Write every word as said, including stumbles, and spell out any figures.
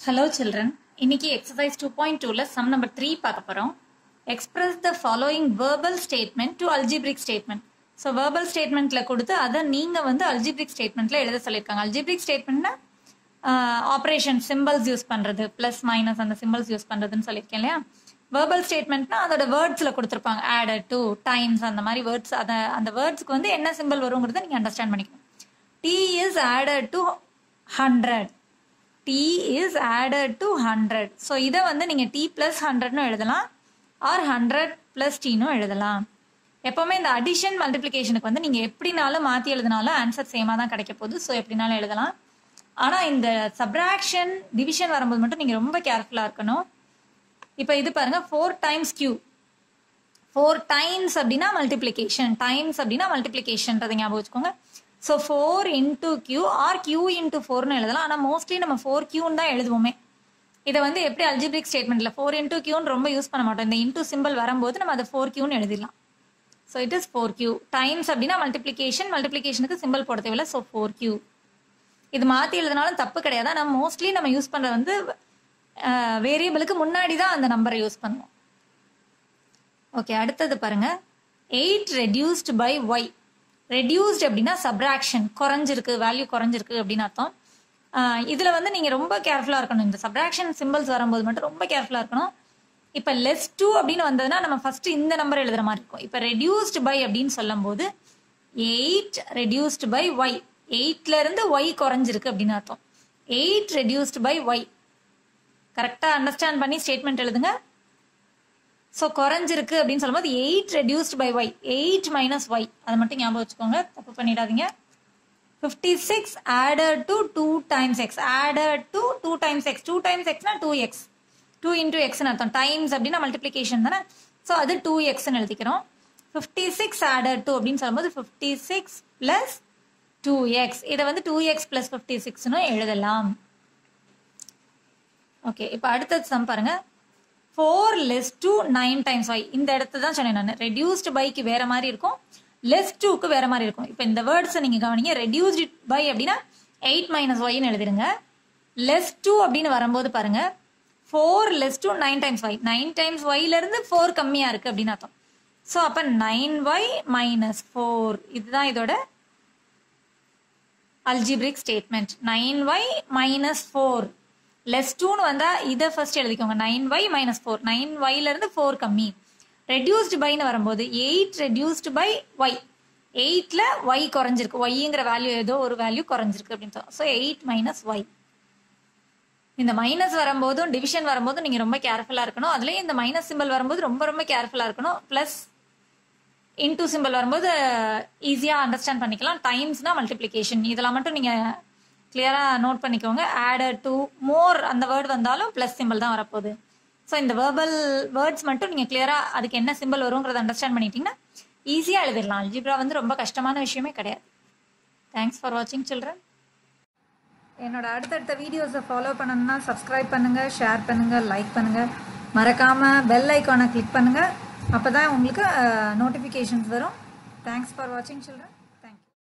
Hello children, இன்னைக்கு exercise two point two ல sum number three பார்க்க போறோம். Express the following verbal statement to algebraic statement. So verbal statementல கொடுத்து அதை நீங்க வந்து algebraic statementல எழுத சொல்லிருக்காங்க. Algebraic statementனா ஆபரேஷன் சிம்பிள்ஸ் யூஸ் பண்றது பிளஸ் மைனஸ் அந்த சிம்பிள்ஸ் யூஸ் பண்றதுன்னு சொல்லியிருக்கேன் இல்லையா. verbal statementனா அதோட வேர்ட்ஸ்ல கொடுத்துருப்பாங்க added to times அந்த மாதிரி வேர்ட்ஸ் அத அந்த வேர்ட்ஸ்க்கு வந்து என்ன சிம்பிள் வருங்கிறத நீங்க அண்டர்ஸ்டாண்ட் பண்ணிக்கணும். T is added to one hundred. T is added to one hundred. So இதை வந்து நீங்க T plus one hundred னு எழுதலாம் or one hundred plus T னு எழுதலாம். எப்பவுமே இந்த அடிஷன் மல்டிப்ளிகேஷனுக்கு வந்து நீங்க எப்படினாலும் மாத்தி எழுதினாலும் ஆன்சர் சேமா தான் கிடைக்க போகுது. ஸோ எப்படினாலும் எழுதலாம். ஆனா இந்த சப்ராக்ஷன் டிவிஷன் வரும்போது மட்டும் நீங்க ரொம்ப கேர்ஃபுல்லா இருக்கணும். இப்போ இது பாருங்க four times Q. Four times அப்படின்னா மல்டிப்ளிகேஷன், டைம்ஸ் அப்படின்னா மல்டிப்ளிகேஷன்றதை ஞாபகம் வச்சுக்கோங்க. So four into Q or Q into ஃபோர்னு எழுதலாம். ஆனால் மோஸ்ட்லி நம்ம ஃபோர் கியூன்னு தான் எழுதுவோமே. இதை வந்து எப்படி அல்ஜிப்ரிக் ஸ்டேட்மெண்ட்ல ஃபோர் இன்டூ கியூன்னு ரொம்ப யூஸ் பண்ண மாட்டோம். இந்த இன்டூ சிம்பிள் வரும்போது நம்ம அதை ஃபோர் கியூன்னு எழுதிடலாம். So it is four Q. Times அப்படின்னா மல்டிப்ளிகேஷன், மல்டிப்ளிகேஷனுக்கு சிம்பிள் போட தேவையில்லை. So four Q. இது மாற்றி எழுதினாலும் தப்பு கிடையாது. ஆனால் மோஸ்ட்லி நம்ம யூஸ் பண்ணுறது வந்து வேரியபிளுக்கு முன்னாடி தான் அந்த நம்பரை யூஸ் பண்ணுவோம். ஓகே, அடுத்தது பாருங்க. Eight reduced by Y. Reduced அப்படின்னா சப்ராக்ஷன், குறைஞ்சிருக்கு, வேல்யூ குறைஞ்சிருக்கு அப்படின்னு அர்த்தம். இதுல வந்து நீங்க ரொம்ப கேர்ஃபுல்லா இருக்கணும். இந்த சப்ராக்ஷன் சிம்பிள்ஸ் வரும்போது மட்டும் ரொம்ப கேர்ஃபுல்லா இருக்கணும். இப்ப லெஸ் டூ அப்படின்னு வந்ததுன்னா நம்ம ஃபர்ஸ்ட் இந்த நம்பர் எழுதுற மாதிரி இருக்கும். இப்ப ரெடியூஸ்ட் பை அப்படின்னு சொல்லும் போது எயிட் ரெடியூஸ்ட் பை ஒய், எயிட்ல இருந்து ஒய் குறைஞ்சிருக்கு அப்படின்னு அர்த்தம். Eight reduced by Y. கரெக்டா அண்டர்ஸ்டாண்ட் பண்ணி ஸ்டேட்மெண்ட் எழுதுங்க. ஸோ குறைஞ்சிருக்கு அப்படின்னு சொல்லும்போது eight reduced by Y, eight minus Y, அதை மட்டும் ஞாபகம் வச்சுக்கோங்க, தப்பு பண்ணிடாதீங்க. Fifty six added to two times X, added to two times X, two times எக்ஸ்னா டூ எக்ஸ், டூ இன்டூ எக்ஸ்னு அர்த்தம். டைம்ஸ் அப்படின்னா மல்டிப்ளிகேஷன் தானே. ஸோ அது டூ எக்ஸ்ன்னு எழுதிக்கிறோம். ஃபிஃப்டி சிக்ஸ் ஆடட் டு அப்படின்னு சொல்லும்போது fifty six plus two X, இதை வந்து டூ எக்ஸ் பிளஸ் ஃபிஃப்டி சிக்ஸ்னு எழுதலாம். ஓகே, இப்போ அடுத்தது சம் பாருங்க. Four less to nine times Y. இந்த இடத்துல தான் சொன்னேன் நான், ரெடியூஸ்டு பைக்கு வேற மாதிரி இருக்கும், லெஸ் டூக்கு வேற மாதிரி இருக்கும். இப்போ இந்த வேர்ட்ஸை நீங்க கவனிங்க. ரெடியூஸ்டு பை அப்படின்னா எயிட் மைனஸ் ஒய்ன்னு எழுதிருங்க. லெஸ் டூ அப்படின்னு வரும்போது பாருங்க, four less to nine times Y, nine times ஒய்ல இருந்து ஃபோர் கம்மியா இருக்கு அப்படின்னு அர்த்தம். ஸோ அப்ப நைன் ஒய் மைனஸ் ஃபோர், இதுதான் இதோட algebraic statement. Nine Y minus four. Less டூன்னு வந்தா இதை ஃபர்ஸ்ட் எழுதிக்கோங்க. Nine Y minus four, nine ஒய்ல இருந்து ஃபோர் கம்மி. ரெடியூஸ்டு பைன்னு வரும்போது எயிட் ரெடியூஸ்டு பை ஒய், எயிட்ல ஒய் குறைஞ்சிருக்கு, ஒய்ங்கிற வேல்யூ ஏதோ ஒரு வேல்யூ குறைஞ்சிருக்கு அப்படின்னு சொல்லுவோம். So eight minus Y. இந்த மைனஸ் வரும்போதும் டிவிஷன் வரும்போதும் நீங்க ரொம்ப கேர்ஃபுல்லா இருக்கணும். அதுலயும் இந்த மைனஸ் சிம்பிள் வரும்போது ரொம்ப ரொம்ப கேர்ஃபுல்லா இருக்கணும். பிளஸ் இன்டூ சிம்பிள் வரும்போது ஈஸியா அண்டர்ஸ்டாண்ட் பண்ணிக்கலாம். டைம்ஸ்னா மல்டிப்ளிகேஷன், இதெல்லாம் மட்டும் நீங்க கிளியரா நோட் பண்ணிக்கோங்க. ஆடட் டு மோர் அந்த வேர்டு வந்தாலும் பிளஸ் சிம்பிள் தான் வரப்போகுது. ஸோ இந்த வேர்பல் வேர்ட்ஸ் மட்டும் நீங்க கிளியரா அதுக்கு என்ன சிம்பிள் வருங்கிறத அண்டர்ஸ்டாண்ட் பண்ணிட்டீங்கன்னா ஈஸியா எழுதிடலாம். அல்ஜிப்ரா வந்து ரொம்ப கஷ்டமான விஷயமே கிடையாது. தேங்க்ஸ் ஃபார் வாட்சிங் சில்ட்ரன். என்னோட அடுத்தடுத்த வீடியோஸை ஃபாலோ பண்ணணும்னா சப்ஸ்கிரைப் பண்ணுங்க, ஷேர் பண்ணுங்க, லைக் பண்ணுங்க, மறக்காம பெல் ஐக்கானை கிளிக் பண்ணுங்க. அப்பதான் உங்களுக்கு நோட்டிஃபிகேஷன்ஸ் வரும். தேங்க்ஸ் ஃபார் வாட்சிங் சில்ட்ரன்.